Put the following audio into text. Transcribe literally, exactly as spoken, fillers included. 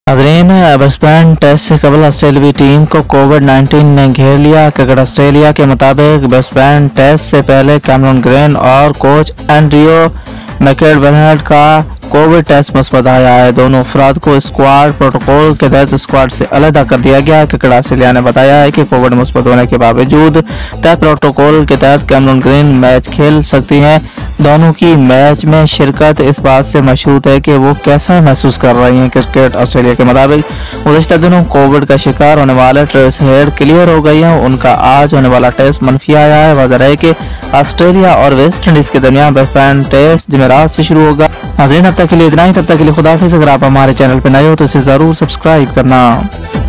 नाज़रीन, Brisbane test से कबल ऑस्ट्रेलियाई टीम को कोविड नाइन्टीन ने घेर लिया। क्रिकेट ऑस्ट्रेलिया के मुताबिक ब्रिस्बेन टेस्ट से पहले कैमरून ग्रीन और कोच एंड्रियो मैकडेलवर्ड का कोविड टेस्ट मुस्बत आया है। दोनों अफराद को स्क्वाड प्रोटोकॉल के तहत स्क्वाड से अलग कर दिया गया है। क्रिकेट ऑस्ट्रेलिया ने बताया है कि कोविड मुस्बत होने के बावजूद तय प्रोटोकॉल के तहत कैमरून ग्रीन मैच खेल सकती हैं। दोनों की मैच में शिरकत इस बात से मशहूर है कि वो कैसा महसूस कर रही हैं। क्रिकेट ऑस्ट्रेलिया के मुताबिक गुज़श्ता दिनों कोविड का शिकार होने वाले ट्रेस हेड क्लियर हो गई हैं। उनका आज होने वाला टेस्ट मनफी आया है। वजह है कि ऑस्ट्रेलिया और वेस्ट इंडीज के दरमियान ब्रिस्बेन टेस्ट जुमेरात से शुरू होगा। नाज़रीन, अब तक के लिए इतना ही। तब तक के लिए खुदा हाफिज़। अगर आप हमारे चैनल पर नए हो तो इसे ज़रूर सब्सक्राइब करना।